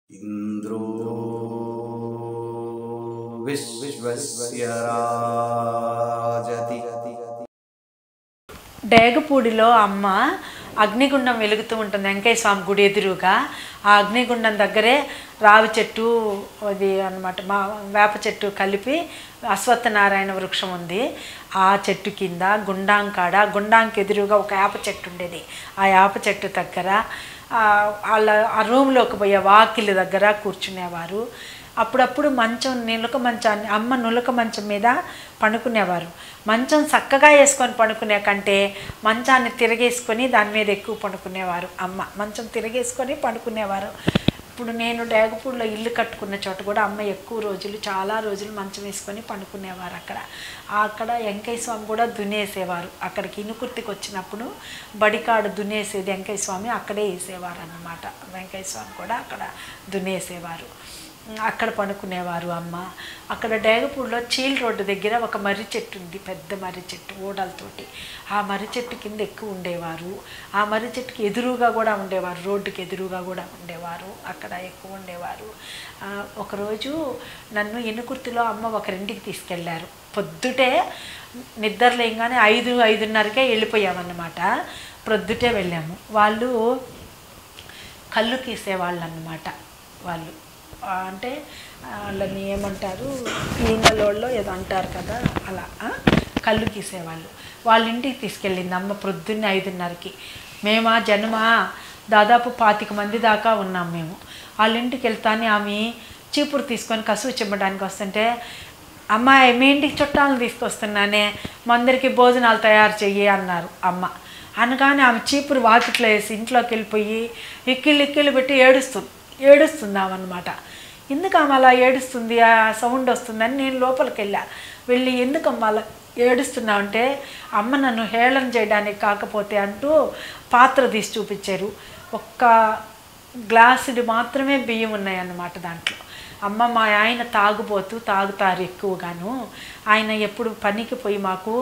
इंद्रो विश्वस्य राजति। డేగపూడిలో అమ్మ అగ్నిగుండం వెలుగుతూ ఉంటుంది. వెంకయ్య స్వామి గుడి ఎదురుగా ఆ అగ్నిగుండం దగ్గరే రావి చెట్టు అది అన్నమాట, మా వేప చెట్టు కలిపి అశ్వత్థనారాయణ వృక్షం ఉంది. ఆ చెట్టు కింద గుండాంకాడ గుండాంకి ఎదురుగా ఒక వేప చెట్టు ఉండేది. ఆ వేప చెట్టు దగ్గర వాళ్ళ ఆ రూమ్లోకి పోయే వాకిలి దగ్గర కూర్చునేవారు. అప్పుడప్పుడు మంచం నులక మంచాన్ని అమ్మ నులక మంచం మీద పడుకునేవారు. మంచం చక్కగా వేసుకొని పడుకునే కంటే మంచాన్ని తిరగేసుకొని దాని మీద ఎక్కువ పడుకునేవారు. అమ్మ మంచం తిరగేసుకొని పడుకునేవారు. ఇప్పుడు నేను డేగపూడిలో ఇల్లు కట్టుకున్న చోట కూడా అమ్మ ఎక్కువ రోజులు చాలా రోజులు మంచం వేసుకొని పడుకునేవారు. అక్కడ వెంకయ్య స్వామి కూడా దున్నేసేవారు. అక్కడికి ఇనుకుర్తికి వచ్చినప్పుడు బడికాడు దున్నేసేది వెంకయ్య స్వామి అక్కడే వేసేవారు అన్నమాట. వెంకయ్య స్వామి కూడా అక్కడ దున్నేసేవారు, అక్కడ పడుకునేవారు అమ్మ. అక్కడ డేగపూడిలో చీల్ రోడ్డు దగ్గర ఒక మర్రి చెట్టు ఉంది, పెద్ద మర్రి చెట్టు ఓడలతోటి. ఆ మర్రి చెట్టు కింద ఎక్కువ ఉండేవారు. ఆ మర్రి చెట్టుకి ఎదురుగా కూడా ఉండేవారు, రోడ్డుకి ఎదురుగా కూడా ఉండేవారు, అక్కడ ఎక్కువ ఉండేవారు. ఒకరోజు నన్ను ఇనుకుర్తిలో అమ్మ ఒకరింటికి తీసుకెళ్ళారు. పొద్దుటే నిద్ర లేగానే 5-5:30కే వెళ్ళిపోయామన్నమాట. ప్రొద్దుటే వెళ్ళాము. వాళ్ళు కళ్ళు గీసేవాళ్ళు అన్నమాట. వాళ్ళు అంటే వాళ్ళని ఏమంటారు, ఈంగలోళ్ళలో ఏదో అంటారు కదా, అలా కళ్ళు గీసేవాళ్ళు. వాళ్ళ ఇంటికి తీసుకెళ్ళింది అమ్మ ప్రొద్దున్నే 5:30కి. మేమా జనమా దాదాపు 25 మంది దాకా ఉన్నాం మేము. వాళ్ళ ఇంటికి వెళ్తానే ఆమె చీపురు తీసుకొని కసువు చిమ్మడానికి వస్తుంటే, అమ్మాయి మీ ఇంటికి చుట్టాలను తీసుకొస్తున్నానే, మా అందరికీ భోజనాలు తయారు చెయ్యి అన్నారు అమ్మ. అనగానే ఆమె చీపురు వాకిట్లో వేసి ఇంట్లోకి వెళ్ళిపోయి ఇక్కిళ్ళు పెట్టి ఏడుస్తుందామన్నమాట. ఎందుకు ఆమె అలా ఏడుస్తుంది, ఆ సౌండ్ వస్తుందని నేను లోపలికి వెళ్ళి ఎందుకమ్మ అలా ఏడుస్తున్నావంటే, అమ్మ నన్ను హేళన చేయడానికి కాకపోతే అంటూ పాత్ర తీసి చూపించారు. ఒక్క గ్లాసుది మాత్రమే బియ్యం ఉన్నాయన్నమాట దాంట్లో. అమ్మ మా ఆయన తాగుతారు ఎక్కువగాను. ఆయన ఎప్పుడు పనికి పోయి మాకు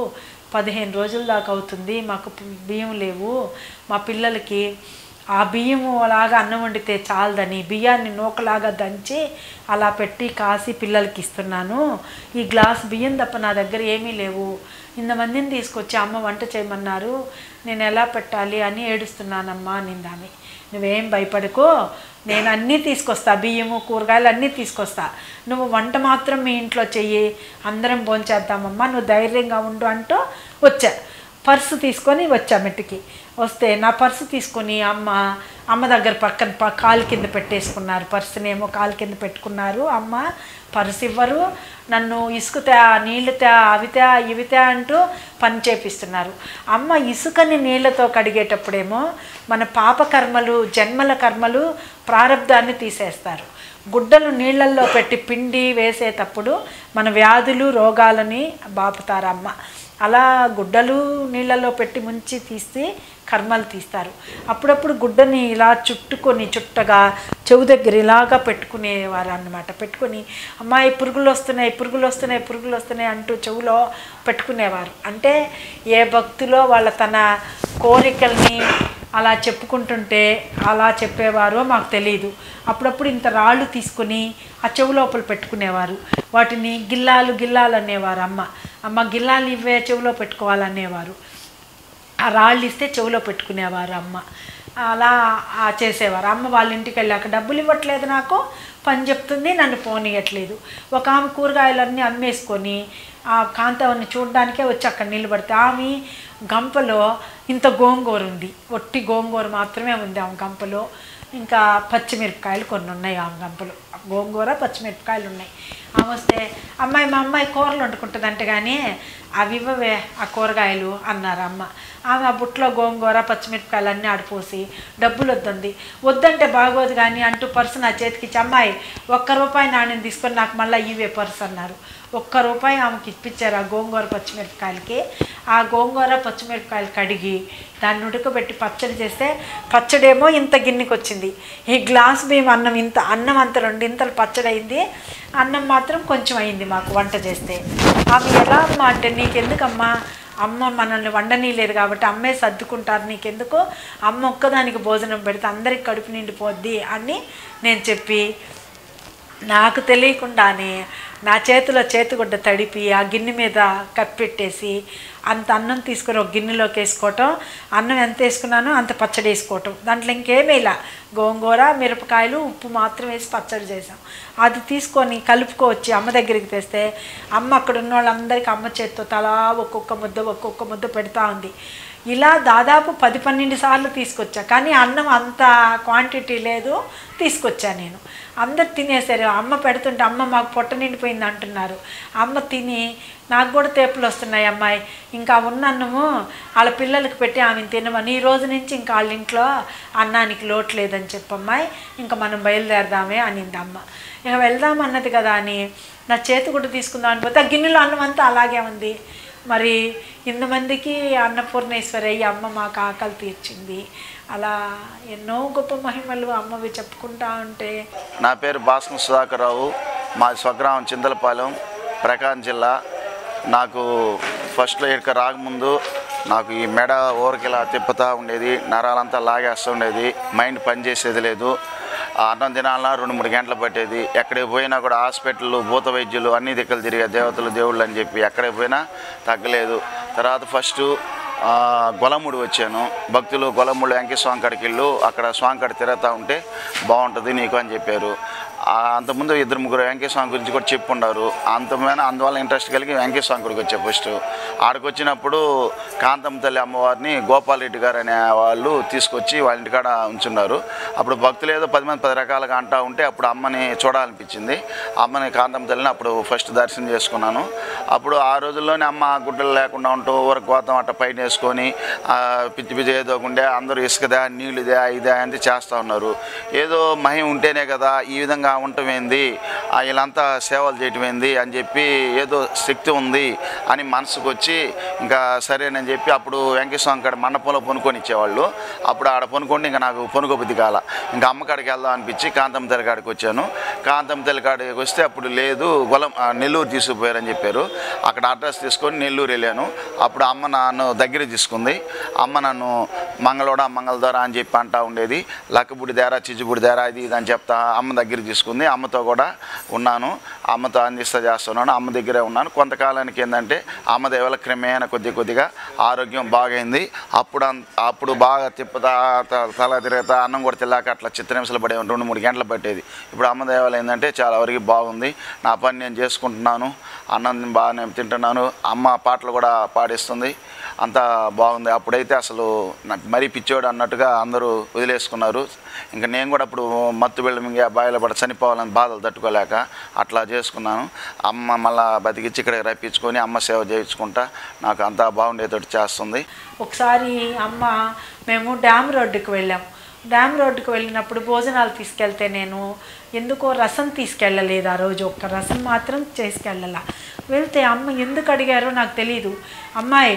15 రోజుల దాకా అవుతుంది, మాకు బియ్యం లేవు, మా పిల్లలకి ఆ బియ్యము అలాగా అన్నం వండితే చాలదని బియ్యాన్ని నూకలాగా దంచి అలా పెట్టి కాసి పిల్లలకి ఇస్తున్నాను. ఈ గ్లాస్ బియ్యం తప్ప నా దగ్గర ఏమీ లేవు. ఇంతమందిని తీసుకొచ్చి అమ్మ వంట చేయమన్నారు, నేను ఎలా పెట్టాలి అని ఏడుస్తున్నానమ్మా నిందామి. నువ్వేం భయపడుకో, నేను అన్నీ తీసుకొస్తా, బియ్యము కూరగాయలు అన్నీ తీసుకొస్తా, నువ్వు వంట మాత్రం మీ ఇంట్లో చెయ్యి, అందరం భోంచేద్దామమ్మా, నువ్వు ధైర్యంగా ఉండు అంటూ వచ్చా. పర్సు తీసుకొని వచ్చా. మెట్టుకి వస్తే నా పర్సు తీసుకొని అమ్మ దగ్గర పక్కన కాలు కింద పెట్టేసుకున్నారు. పర్సునేమో కాలు కింద పెట్టుకున్నారు. అమ్మ పర్సు ఇవ్వరు, నన్ను ఇసుకుతా నీళ్ళుతా అవితా ఇవితా అంటూ పని చేపిస్తున్నారు. అమ్మ ఇసుకని నీళ్ళతో కడిగేటప్పుడేమో మన పాపకర్మలు జన్మల కర్మలు ప్రారంధాన్ని తీసేస్తారు. గుడ్డలు నీళ్ళల్లో పెట్టి పిండి వేసేటప్పుడు మన వ్యాధులు రోగాలని బాపుతారు అమ్మ. అలా గుడ్డలు నీళ్ళల్లో పెట్టి ముంచి తీసి కర్మలు తీస్తారు. అప్పుడప్పుడు గుడ్డని ఇలా చుట్టగా చెవు దగ్గర ఇలాగా పెట్టుకునేవారు అన్నమాట. పెట్టుకొని అమ్మాయి పురుగులు వస్తున్నాయి అంటూ చెవులో పెట్టుకునేవారు. అంటే ఏ భక్తిలో వాళ్ళ తన కోరికల్ని అలా చెప్పుకుంటుంటే అలా చెప్పేవారో మాకు తెలియదు. అప్పుడప్పుడు ఇంత రాళ్ళు తీసుకొని ఆ చెవు లోపల పెట్టుకునేవారు. వాటిని గిల్లాలు అనేవారు. అమ్మ గిల్లాలు ఇవే చెవిలో పెట్టుకోవాలనేవారు. ఆ రాళ్ళు ఇస్తే చెవిలో పెట్టుకునేవారు అమ్మ. అలా చేసేవారు. అమ్మ వాళ్ళ ఇంటికి వెళ్ళాక డబ్బులు ఇవ్వట్లేదు, నాకు పని చెప్తుంది, నన్ను పోనీయట్లేదు. ఒక ఆమె కూరగాయలన్నీ అమ్మేసుకొని ఆ కాంతవన్ని చూడడానికే వచ్చి అక్కడ నిలబడితే ఆమె గంపలో ఇంత గోంగూర ఉంది, ఒట్టి గోంగూర మాత్రమే ఉంది ఆమె గంపలో. ఇంకా పచ్చిమిరపకాయలు కొన్ని ఉన్నాయి ఆమె గంపలో, గోంగూర పచ్చిమిరపకాయలు ఉన్నాయి. ఆమె వస్తే మా అమ్మాయి కూరలు వండుకుంటుందంటే కానీ అవి ఇవ్వవే ఆ కూరగాయలు అన్నారు అమ్మ. ఆమె ఆ బుట్టలో గోంగూర పచ్చిమిరపకాయలు అన్నీ ఆడిపోసి డబ్బులు వద్దంటే బాగోదు కానీ అంటూ పర్సు నా చేతికి ఇచ్చి, అమ్మాయి ₹1 నాణ్యం తీసుకొని నాకు మళ్ళీ ఇవే పర్సు అన్నారు. ₹1 ఆమెకి ఇప్పించారు ఆ గోంగూర పచ్చిమిరపకాయలకి. ఆ గోంగూర పచ్చిమిరపకాయలు కడిగి దాన్ని ఉడకబెట్టి పచ్చడి చేస్తే పచ్చడేమో ఇంత గిన్నెకి వచ్చింది. ఈ గ్లాస్ బియ్యం అన్నం అంత 2 ఇంతలు పచ్చడి అయింది, అన్నం మాత్రం కొంచెం అయింది మాకు వంట చేస్తే. ఆమె ఎలా అమ్మా అంటే, నీకెందుకమ్మా అమ్మ మనల్ని వండనీయలేదు కాబట్టి అమ్మే సర్దుకుంటారు, నీకెందుకు అమ్మ ఒక్కదానికి భోజనం పెడితే అందరికి కడుపు నిండిపోద్ది అని నేను చెప్పి నాకు తెలియకుండానే నా చేతిలో చేతిగుడ్డ తడిపి ఆ గిన్నె మీద కప్పెట్టేసి అంత అన్నం తీసుకొని ఒక గిన్నెలోకి వేసుకోవటం, అన్నం ఎంత వేసుకున్నానో అంత పచ్చడి వేసుకోవటం, దాంట్లో ఇంకేమీ ఇలా గోంగూర మిరపకాయలు ఉప్పు మాత్రం వేసి పచ్చడి చేసాం. అది తీసుకొని కలుపుకొచ్చి అమ్మ దగ్గరికి తెస్తే అమ్మ అక్కడ ఉన్న వాళ్ళందరికీ అమ్మ చేతితో తలా ఒక్కొక్క ముద్ద పెడతా ఉంది. ఇలా దాదాపు 10-12 సార్లు తీసుకొచ్చా, కానీ అన్నం అంత క్వాంటిటీ లేదు, తీసుకొచ్చా నేను. అందరు తినేసారు. అమ్మ పెడుతుంటే అమ్మ మాకు పొట్ట నిండిపోయింది అంటున్నారు. అమ్మ తిని నాకు కూడా తేపులు వస్తున్నాయి అమ్మాయి, ఇంకా ఉన్న అన్నము వాళ్ళ పిల్లలకి పెట్టి ఆమెను తినమని ఈ రోజు నుంచి ఇంకా వాళ్ళ ఇంట్లో అన్నానికి లోటు లేదని చెప్పమ్మాయి, ఇంకా మనం బయలుదేరదామే అనింది అమ్మ. ఇక వెళ్దామన్నది కదా అని నా చేతి కూడా తీసుకుందాం అనిపోతే ఆ గిన్నెలో అన్నం అంతా అలాగే ఉంది. మరి ఇంతమందికి అన్నపూర్ణేశ్వరి అమ్మ మాకు ఆకలి తీర్చింది. అలా ఎన్నో గొప్ప మహిమలు అమ్మవి చెప్పుకుంటా ఉంటే. నా పేరు భాస్కర్ సుధాకర్రావు, మాది స్వగ్రామం చింతలపాలెం, ప్రకాశం జిల్లా. నాకు ఫస్ట్లో ఇక్కడ రాకముందు నాకు ఈ మెడ ఊరికిలా తిప్పుతూ ఉండేది, నరాలంతా లాగేస్తూ ఉండేది, మైండ్ పనిచేసేది లేదు. అన్నం తినాలన్నా 2-3 గంటలు పట్టేది. ఎక్కడికి పోయినా కూడా హాస్పిటళ్ళు, భూత వైద్యులు అన్ని దిక్కులు తిరిగే దేవతలు దేవుళ్ళు అని చెప్పి ఎక్కడికి పోయినా తగ్గలేదు. తర్వాత ఫస్టు గొలముడి వచ్చాను. భక్తులు గొలముడి వెంకటస్వామి కాడికి వెళ్ళు, అక్కడ స్వామి కాడ తిరుగుతూ ఉంటే బాగుంటుంది నీకు అని చెప్పారు. అంతకుముందు 2-3 వెంకటస్వామి గురించి కూడా చెప్పుండారు. అందువల్ల ఇంట్రెస్ట్ కలిగి వెంకటస్వామి గుడికి వచ్చా. ఫస్ట్ ఆడికి వచ్చినప్పుడు కాంతమ్మ తల్లి అమ్మవారిని గోపాల్ రెడ్డి గారు అనే వాళ్ళు తీసుకొచ్చి వాళ్ళ ఇంటికాడ ఉంచున్నారు. అప్పుడు భక్తులు ఏదో 10 మంది 10 రకాలుగా అంటూ ఉంటే అప్పుడు అమ్మని చూడాలనిపించింది. అమ్మని కాంతమ్మ తల్లిని అప్పుడు ఫస్ట్ దర్శనం చేసుకున్నాను. అప్పుడు ఆ రోజుల్లోనే అమ్మ గుడ్డలు లేకుండా ఉంటూ ఊరకు పోతాం అట్ట పైన వేసుకొని పిచ్చి పిచ్చి ఏదోకుండే అందరూ ఇసుకదా నీళ్ళుదా ఇదా అని చేస్తూ ఉన్నారు. ఏదో మహిమ ఉంటేనే కదా ఈ విధంగా ఉండటమేంది, వీళ్ళంతా సేవలు చేయటమేంది అని చెప్పి ఏదో శక్తి ఉంది అని మనసుకు వచ్చి ఇంకా సరేనని చెప్పి అప్పుడు వెంకటస్వామి కాడ మండపంలో పొనుకొని ఇచ్చేవాళ్ళు. అప్పుడు ఆడ పొనుకుంటే ఇంకా నాకు పొనుకోబుద్ధి కాల, ఇంకా అమ్మకాడికి వెళ్దాం అనిపించి కాంతమ్మ తల్లి కాడికి వచ్చాను. కాంతమ్మ తల్లి కాడికి వస్తే అప్పుడు లేదు నెల్లూరు తీసుకుపోయారని చెప్పారు. అక్కడ అడ్రస్ తీసుకొని నెల్లూరు వెళ్ళాను. అప్పుడు అమ్మ నన్ను దగ్గర తీసుకుంది. అమ్మ నన్ను మంగళోడ మంగళదోర అని చెప్పి అంటూ ఉండేది. లక్కబుడి దేరా చిచ్చుబుడి దేరా ఇది ఇది అని చెప్తా అమ్మ దగ్గర తీసుకుంది. అమ్మతో కూడా ఉన్నాను, అమ్మతో అందిస్తా చేస్తున్నాను, అమ్మ దగ్గరే ఉన్నాను. కొంతకాలానికి ఏంటంటే అమ్మ దేవల క్రమేణ కొద్దిగా ఆరోగ్యం బాగైంది. అప్పుడు బాగా తిప్పుతా తల తిరుగుతా అన్నం కూడా తిల్లాక అట్లా చిత్రహింసలు పడే 2-3 గంటలు పట్టేది. ఇప్పుడు అమ్మ దేవాల ఏంటంటే చాలా వరకు బాగుంది. నా పని నేను చేసుకుంటున్నాను, అన్నం బాగానే తింటున్నాను, అమ్మ పాటలు కూడా పాడిస్తుంది, అంతా బాగుంది. అప్పుడైతే అసలు మరీ పిచ్చోడు అన్నట్టుగా అందరూ వదిలేసుకున్నారు. ఇంకా నేను కూడా అప్పుడు మత్తు బిళ్ళ మింగి బాయిలో పడి చనిపోవాలని బాధలు తట్టుకోలేక అట్లా చేసుకున్నాను. అమ్మ మళ్ళీ బతికిచ్చి ఇక్కడ రప్పించుకొని అమ్మ సేవ చేయించుకుంటా నాకు అంతా బాగుండేటట్టు చేస్తుంది. ఒకసారి అమ్మ మేము డ్యామ్ రోడ్డుకి వెళ్ళాం. డ్యామ్ రోడ్డుకి వెళ్ళినప్పుడు భోజనాలు తీసుకెళ్తే నేను ఎందుకో రసం తీసుకెళ్ళలేదు. ఆ రోజు ఒక్క రసం మాత్రం చేసుకెళ్ళాల. వెళ్తే అమ్మ ఎందుకు అడిగారో నాకు తెలీదు. అమ్మాయి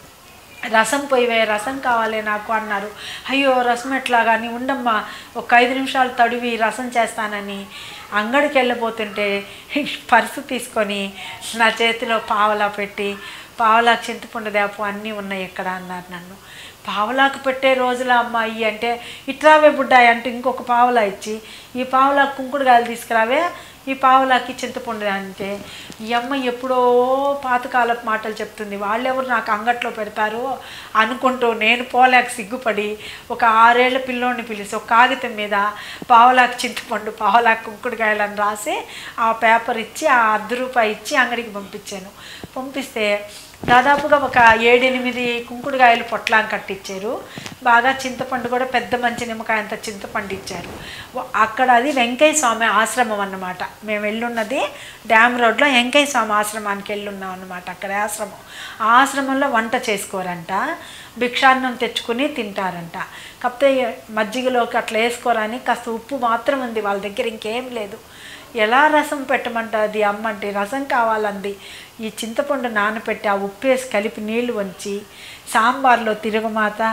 రసం పోయివే, రసం కావాలి నాకు అన్నారు. అయ్యో రసం ఎట్లా కానీ ఉండమ్మా ఒక 5 నిమిషాలు తడివి రసం చేస్తానని అంగడికి వెళ్ళబోతుంటే పర్సు తీసుకొని నా చేతిలో పావలా పెట్టి, పావలాకు చింతపండు దేపు అన్నీ ఉన్నాయి ఎక్కడ అన్నారు నన్ను. పావలాకు పెట్టే రోజుల అమ్మాయి అంటే ఇట్రావే బుడ్డాయి అంటే ఇంకొక పావలా ఇచ్చి ఈ పావలాకు కుంకుడుగాయలు తీసుకురావే, ఈ పావలాకి చింతపండు అంటే ఈ అమ్మ ఎప్పుడో పాతకాలపు మాటలు చెప్తుంది. వాళ్ళెవరు నాకు అంగట్లో పెడతారు అనుకుంటూ నేను పోలేక సిగ్గుపడి ఒక 6 ఏళ్ల పిల్లోడిని పిలిచి ఒక కాగితం మీద పావలాకు చింతపండు పావలాకు కుంకుడుకాయలని రాసి ఆ పేపర్ ఇచ్చి ఆ ₹10 ఇచ్చి అంగడికి పంపించాను. పంపిస్తే దాదాపుగా ఒక 7-8 కుంకుడుకాయలు పొట్లాం కట్టించారు. బాగా చింతపండు కూడా పెద్ద మంచి నిమ్మకాయ అంత చింతపండు ఇచ్చారు. అక్కడ అది వెంకయ్య స్వామి ఆశ్రమం అన్నమాట. మేము వెళ్ళున్నది డ్యామ్ రోడ్లో వెంకయ్య స్వామి ఆశ్రమానికి వెళ్ళున్నాం అన్నమాట. అక్కడ ఆశ్రమం, ఆ ఆశ్రమంలో వంట చేసుకోరంట, భిక్షాన్నం తెచ్చుకుని తింటారంట. కాకపోతే మజ్జిగలోకి అట్లా వేసుకోరని కాస్త ఉప్పు మాత్రం ఉంది వాళ్ళ దగ్గర, ఇంకేం లేదు. ఎలా రసం పెట్టమంటుంది అమ్మ అంటే రసం కావాలంది. ఈ చింతపండు నానపెట్టి ఆ ఉప్పు వేసి కలిపి నీళ్లు వంచి సాంబార్లో తిరుగుమాత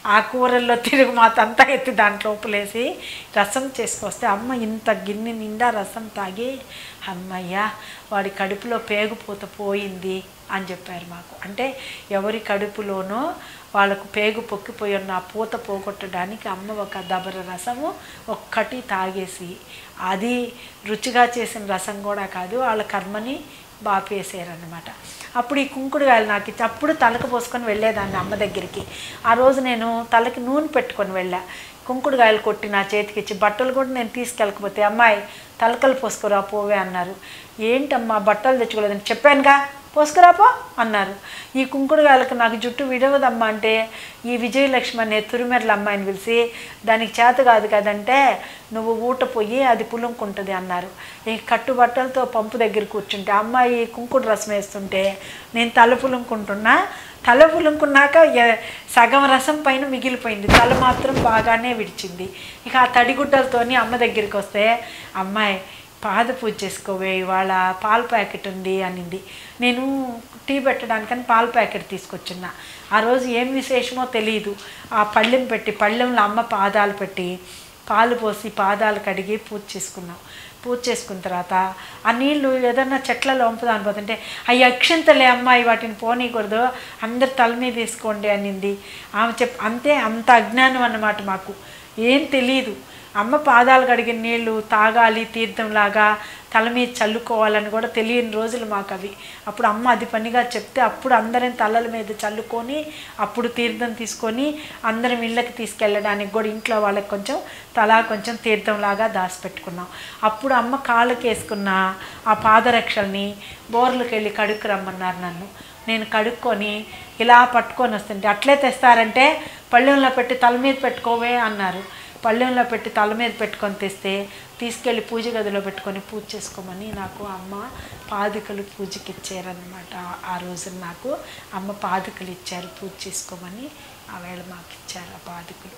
ఆ కూరల్లో తిరుగుమాత అంతా ఎత్తి దాంట్లో ఉప్పులేసి రసం చేసుకొస్తే అమ్మ ఇంత గిన్నె నిండా రసం తాగి అమ్మయ్య వాడి కడుపులో పేగుపూత పోయింది అని చెప్పారు మాకు. అంటే ఎవరి కడుపులోనో వాళ్ళకు పేగు పొక్కిపోయి ఉన్న ఆ పూత పోగొట్టడానికి అమ్మ ఒక దబర రసము ఒక్కటి తాగేసి, అది రుచిగా చేసిన రసం కూడా కాదు, వాళ్ళ కర్మని బాపేసారనమాట. అప్పుడు ఈ కుంకుడుగాయలు నాకు ఇచ్చి అప్పుడు తలకు పోసుకొని వెళ్ళేదాన్ని అమ్మ దగ్గరికి. ఆ రోజు నేను తలకి నూనె పెట్టుకొని వెళ్ళా. కుంకుడుగాయలు కొట్టి నా చేతికి ఇచ్చి బట్టలు కూడా నేను తీసుకెళ్ళకపోతే అమ్మాయి తలకలు పోసుకురా పోవే అన్నారు. ఏంటమ్మా బట్టలు తెచ్చుకోలేదని చెప్పానుగా పోసుకురాపో అన్నారు. ఈ కుంకుడుగాయలకు నాకు జుట్టు విడవదమ్మా అంటే ఈ విజయలక్ష్మి అనే తురిమెర్ల అమ్మాయిని పిలిచి దానికి చేత కాదు కదంటే నువ్వు ఊట పోయి అది పులుంకుంటుంది అన్నారు. ఈ కట్టుబట్టలతో పంపు దగ్గర కూర్చుంటే అమ్మాయి కుంకుడు రసం వేస్తుంటే నేను తల పులుంకుంటున్నా. తల పులుంకున్నాక సగం రసం పైన మిగిలిపోయింది, తల మాత్రం బాగానే విడిచింది. ఇక ఆ తడిగుడ్డలతోని అమ్మ దగ్గరికి వస్తే అమ్మాయి పాద పూజ చేసుకోవే ఇవాళ పాల ప్యాకెట్ ఉంది అనింది. నేను టీ పెట్టడానికని పాల ప్యాకెట్ తీసుకొచ్చున్నా. ఆ రోజు ఏం విశేషమో తెలియదు. ఆ పళ్ళెం పెట్టి పళ్ళెంలో అమ్మ పాదాలు పెట్టి పాలు పోసి పాదాలు కడిగి పూజ చేసుకున్నాం. పూజ చేసుకున్న తర్వాత ఆ నీళ్లు ఏదన్నా చెట్లలో వంపుదాం పోతుంటే అవి అక్షంతలే అమ్మాయి వాటిని పోనీకూడదు అందరు తల మీద వేసుకోండి అనింది ఆమె. అంతే, అంత అజ్ఞానం అన్నమాట మాకు, ఏం తెలియదు. అమ్మ పాదాలు కడిగిన నీళ్ళు తాగాలి తీర్థంలాగా తల మీద చల్లుకోవాలని కూడా తెలియని రోజులు మాకు అవి. అప్పుడు అమ్మ అది పనిగా చెప్తే అప్పుడు అందరం తలల మీద చల్లుకొని అప్పుడు తీర్థం తీసుకొని అందరం ఇళ్ళకి తీసుకెళ్ళడానికి కూడా ఇంట్లో వాళ్ళకి కొంచెం తలా కొంచెం తీర్థంలాగా దాచిపెట్టుకున్నాం. అప్పుడు అమ్మ కాళ్ళకి వేసుకున్న ఆ పాదరక్షల్ని బోర్లకు వెళ్ళి కడుక్కు రమ్మన్నారు నన్ను. నేను కడుక్కొని ఇలా పట్టుకొని వస్తుంటే అట్లే తెస్తారంటే పళ్ళెంలో పెట్టి తల మీద పెట్టుకోవే అన్నారు. పళ్ళెంలో పెట్టి తల మీద పెట్టుకొని తెస్తే తీసుకెళ్ళి పూజ గదిలో పెట్టుకొని పూజ చేసుకోమని నాకు అమ్మ పాదుకలు పూజకి ఇచ్చారనమాట. ఆ రోజు నాకు అమ్మ పాదుకలు ఇచ్చారు పూజ చేసుకోమని. ఆ వేళ మాకు ఇచ్చారు ఆ పాదుకలు.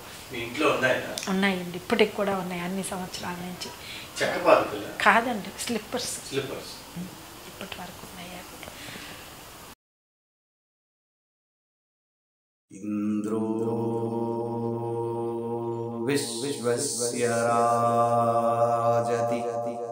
ఉన్నాయండి, ఇప్పటికి కూడా ఉన్నాయి, అన్ని సంవత్సరాల నుంచి. కాదండి, స్లిప్పర్స్ ఇప్పటి వరకు ఉన్నాయి. ఇంద్రో విశ్వస్య రాజతి